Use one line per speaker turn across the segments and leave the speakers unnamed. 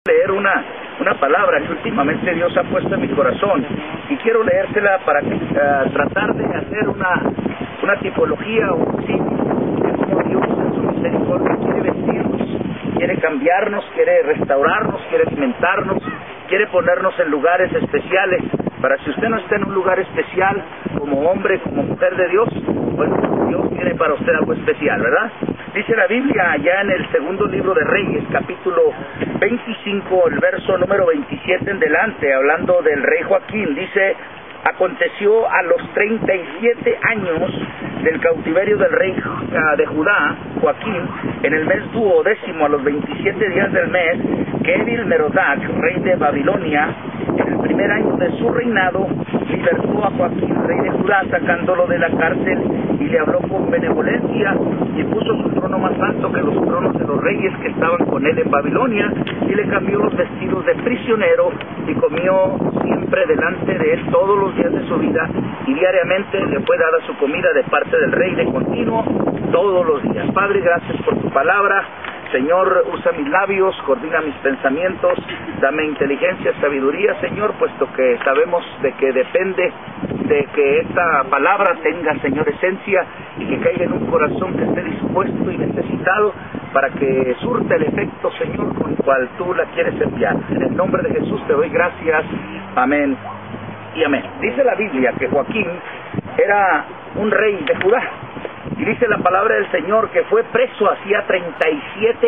Leer una palabra que últimamente Dios ha puesto en mi corazón y quiero leérsela para tratar de hacer una tipología o un símil de cómo Dios en su misericordia quiere vestirnos, quiere cambiarnos, quiere restaurarnos, quiere alimentarnos, quiere ponernos en lugares especiales. Para si usted no está en un lugar especial como hombre, como mujer de Dios, bueno, Dios tiene para usted algo especial, ¿verdad? Dice la Biblia allá en el segundo libro de Reyes, capítulo 25, el verso número 27 en delante, hablando del rey Joaquín, dice: aconteció a los 37 años del cautiverio del rey de Judá, Joaquín, en el mes duodécimo, a los 27 días del mes, que Evil-Merodach, rey de Babilonia, en el primer año de su reinado, libertó a Joaquín, rey de Judá, sacándolo de la cárcel, y le habló con benevolencia, y puso su trono más alto que los tronos de los reyes que estaban con él en Babilonia, y le cambió los vestidos de prisionero, y comió siempre delante de él todos los días de su vida, y diariamente le fue dada su comida de parte del rey de continuo todos los días. Padre, gracias por tu palabra. Señor, usa mis labios, coordina mis pensamientos, dame inteligencia, sabiduría, Señor, puesto que sabemos de que depende de que esta palabra tenga, Señor, esencia y que caiga en un corazón que esté dispuesto y necesitado para que surta el efecto, Señor, con el cual tú la quieres enviar. En el nombre de Jesús te doy gracias. Amén y amén. Dice la Biblia que Joaquín era un rey de Judá. Y dice la palabra del Señor que fue preso hacía 37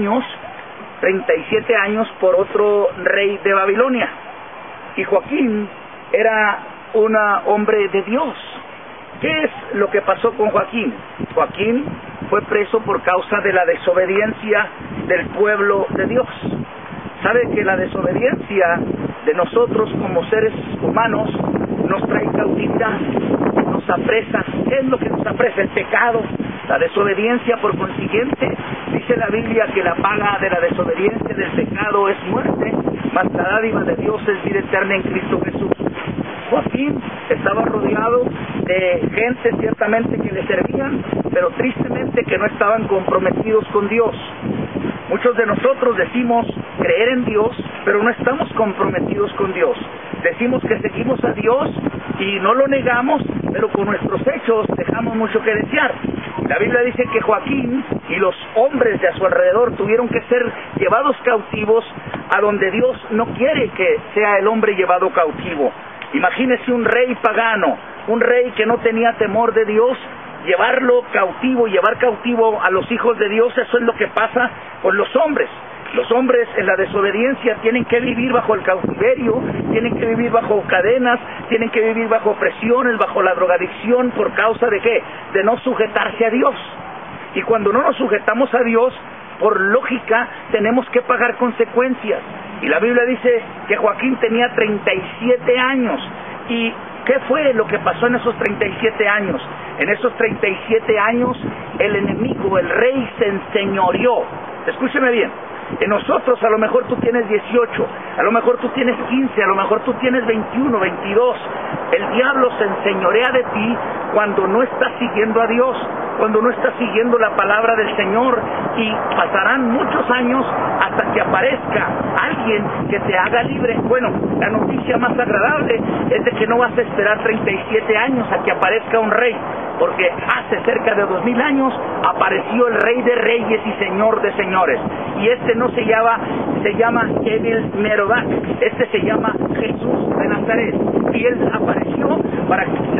años por otro rey de Babilonia. Y Joaquín era un hombre de Dios. ¿Qué es lo que pasó con Joaquín? Joaquín fue preso por causa de la desobediencia del pueblo de Dios. ¿Sabe que la desobediencia de nosotros como seres humanos nos trae cautividad, nos apresa? ¿Qué es lo que nos apresa? El pecado, la desobediencia. Por consiguiente, dice la Biblia que la paga de la desobediencia del pecado es muerte, mas la dádiva de Dios es vida eterna en Cristo Jesús. Joaquín estaba rodeado de gente ciertamente que le servían, pero tristemente que no estaban comprometidos con Dios. Muchos de nosotros decimos creer en Dios, pero no estamos comprometidos con Dios. Decimos que seguimos a Dios y no lo negamos, pero con nuestros hechos dejamos mucho que desear. La Biblia dice que Joaquín y los hombres de a su alrededor tuvieron que ser llevados cautivos a donde Dios no quiere que sea el hombre llevado cautivo. Imagínese un rey pagano, un rey que no tenía temor de Dios, llevarlo cautivo, llevar cautivo a los hijos de Dios. Eso es lo que pasa con los hombres. Los hombres en la desobediencia tienen que vivir bajo el cautiverio, tienen que vivir bajo cadenas, tienen que vivir bajo presiones, bajo la drogadicción. ¿Por causa de qué? De no sujetarse a Dios. Y cuando no nos sujetamos a Dios, por lógica, tenemos que pagar consecuencias. Y la Biblia dice que Joaquín tenía 37 años. ¿Y qué fue lo que pasó en esos 37 años? En esos 37 años, el enemigo, el rey, se enseñoreó. Escúcheme bien. En nosotros a lo mejor tú tienes 18, a lo mejor tú tienes 15, a lo mejor tú tienes 21, 22. El diablo se enseñorea de ti cuando no estás siguiendo a Dios, cuando no estás siguiendo la palabra del Señor, y pasarán muchos años hasta que aparezca alguien que te haga libre. Bueno, la noticia más agradable es de que no vas a esperar 37 años a que aparezca un rey, porque hace cerca de 2000 años apareció el Rey de Reyes y Señor de Señores, y este no se llama Evil-Merodach, este se llama Jesús de Nazaret, y él apareció para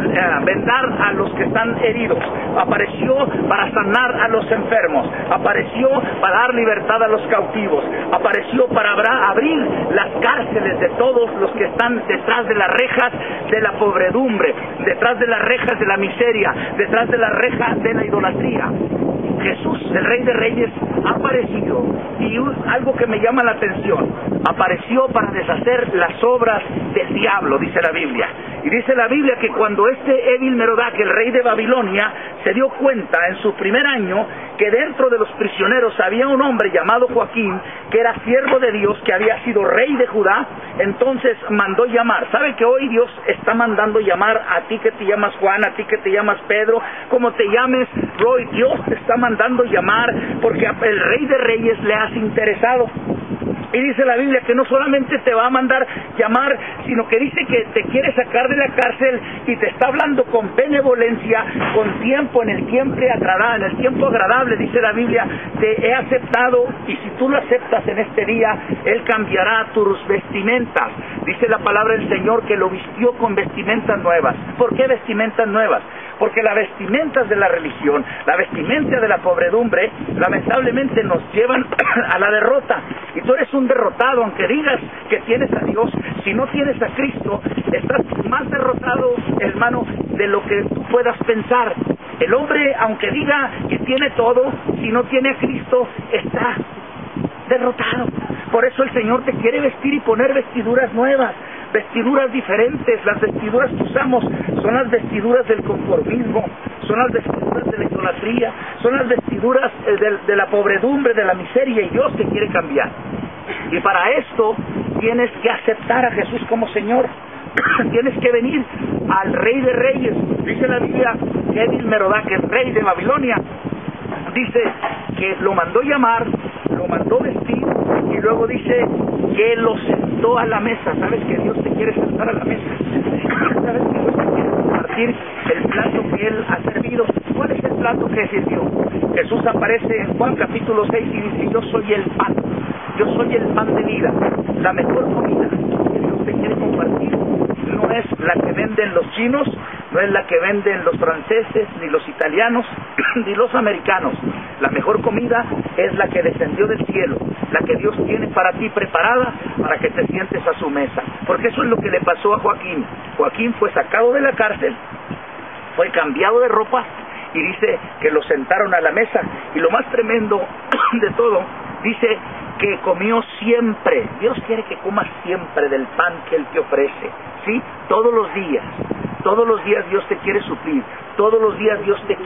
vendar a los que están heridos, apareció para sanar a los enfermos, apareció para dar libertad a los cautivos, apareció para abrir las cárceles de todos los que están detrás de las rejas de la pobredumbre, detrás de las rejas de la miseria, detrás de las rejas de la idolatría. Jesús, el Rey de Reyes, ha aparecido, y algo que me llama la atención, apareció para deshacer las obras del diablo, dice la Biblia. Y dice la Biblia que cuando este Evil-Merodach, el rey de Babilonia, se dio cuenta en su primer año que dentro de los prisioneros había un hombre llamado Joaquín, que era siervo de Dios, que había sido rey de Judá, entonces mandó llamar. ¿Sabe que hoy Dios está mandando llamar a ti que te llamas Juan, a ti que te llamas Pedro, como te llames Roy? Dios te está mandando llamar porque el Rey de Reyes le has interesado. Y dice la Biblia que no solamente te va a mandar llamar, sino que dice que te quiere sacar de la cárcel y te está hablando con benevolencia, con tiempo, en el tiempo agradable, dice la Biblia, te he aceptado, y si tú lo aceptas en este día, Él cambiará tus vestimentas. Dice la palabra del Señor que lo vistió con vestimentas nuevas. ¿Por qué vestimentas nuevas? Porque las vestimentas de la religión, la vestimenta de la pobredumbre, lamentablemente nos llevan a la derrota. Y tú eres un derrotado, aunque digas que tienes a Dios. Si no tienes a Cristo, estás más derrotado, hermano, de lo que tú puedas pensar. El hombre, aunque diga que tiene todo, si no tiene a Cristo, está derrotado. Por eso el Señor te quiere vestir y poner vestiduras nuevas, vestiduras diferentes. Las vestiduras que usamos son las vestiduras del conformismo, son las vestiduras de la idolatría, son las vestiduras de la pobredumbre, de la miseria, y Dios te quiere cambiar. Y para esto tienes que aceptar a Jesús como Señor. Tienes que venir al Rey de Reyes. Dice la Biblia que Evil-Merodach, el rey de Babilonia, dice que lo mandó llamar, lo mandó vestir, y luego dice que lo sentó a la mesa. ¿Sabes que Dios te quiere sentar a la mesa? ¿Sabes que Dios te quiere compartir el plato que Él ha servido? ¿Cuál es el plato que sirvió? Jesús aparece en Juan capítulo 6 y dice: yo soy el pan, yo soy el pan de vida. La mejor comida que Dios te quiere compartir no es la que venden los chinos, no es la que venden los franceses, ni los italianos, ni los americanos. La mejor comida es la que descendió del cielo, la que Dios tiene para ti preparada para que te sientes a su mesa. Porque eso es lo que le pasó a Joaquín. Joaquín fue sacado de la cárcel, fue cambiado de ropa, y dice que lo sentaron a la mesa. Y lo más tremendo de todo, dice que comió siempre. Dios quiere que comas siempre del pan que Él te ofrece, ¿sí? Todos los días Dios te quiere suplir, todos los días Dios te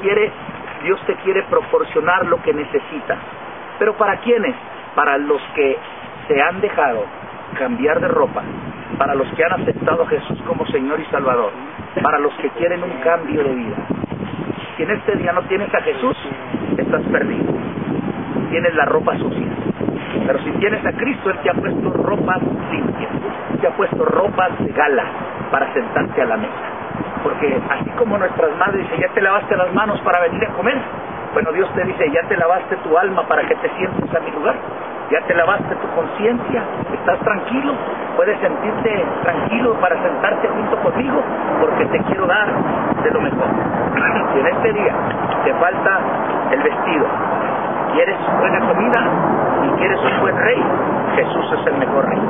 quiere proporcionar lo que necesitas. ¿Pero para quiénes? Para los que se han dejado cambiar de ropa, para los que han aceptado a Jesús como Señor y Salvador, para los que quieren un cambio de vida. Si en este día no tienes a Jesús, estás perdido, tienes la ropa sucia. Pero si tienes a Cristo, Él te ha puesto ropas limpias, te ha puesto ropas de gala para sentarte a la mesa. Porque así como nuestras madres dicen: ya te lavaste las manos para venir a comer, bueno, Dios te dice: ya te lavaste tu alma para que te sientes a mi lugar, ya te lavaste tu conciencia, estás tranquilo, puedes sentirte tranquilo para sentarte junto conmigo, porque te quiero dar de lo mejor. Si en este día te falta el vestido, quieres buena comida y quieres un buen rey, Jesús es el mejor rey.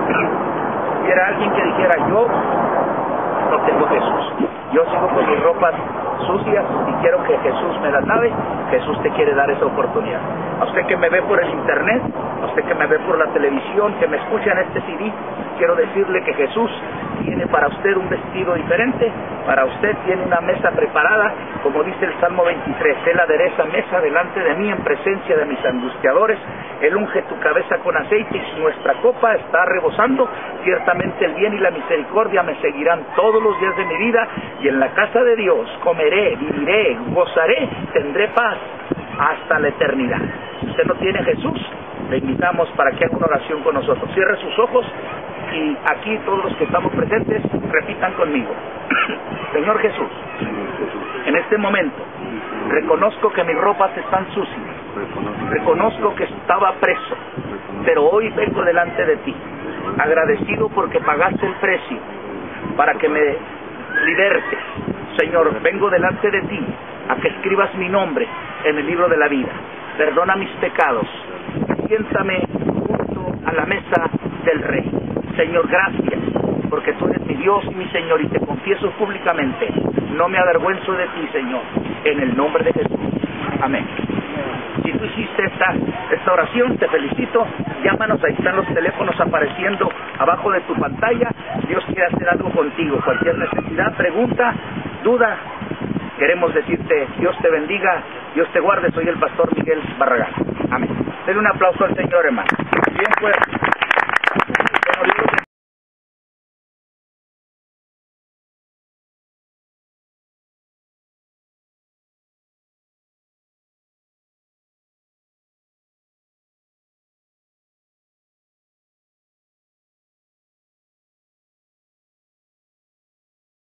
Si era alguien que dijera: yo no tengo Jesús, yo sigo con mis ropas sucias y quiero que Jesús me las lave, Jesús te quiere dar esa oportunidad. A usted que me ve por el internet, a usted que me ve por la televisión, que me escucha en este CD, quiero decirle que Jesús tiene para usted un vestido diferente, para usted tiene una mesa preparada, como dice el Salmo 23, Él adereza mesa delante de mí en presencia de mis angustiadores, Él unge tu cabeza con aceite y nuestra copa está rebosando. Ciertamente el bien y la misericordia me seguirán todos los días de mi vida, y en la casa de Dios comeré, viviré, gozaré, tendré paz hasta la eternidad. Si usted no tiene a Jesús, le invitamos para que haga una oración con nosotros. Cierre sus ojos y aquí todos los que estamos presentes repitan conmigo. Señor Jesús, en este momento reconozco que mis ropas están sucias, reconozco que estaba preso, pero hoy vengo delante de ti, agradecido porque pagaste el precio para que me libertes. Señor, vengo delante de ti a que escribas mi nombre en el libro de la vida. Perdona mis pecados, siéntame junto a la mesa del Rey. Señor, gracias, porque tú eres mi Dios y mi Señor, y te confieso públicamente, no me avergüenzo de ti, Señor, en el nombre de Jesús. Amén. Si tú hiciste esta oración, te felicito. Llámanos, ahí están los teléfonos apareciendo abajo de tu pantalla. Dios quiere hacer algo contigo. Cualquier necesidad, pregunta, duda, queremos decirte: Dios te bendiga, Dios te guarde. Soy el pastor Miguel Barragán. Amén. Denle un aplauso al Señor, hermano. Bien fuerte.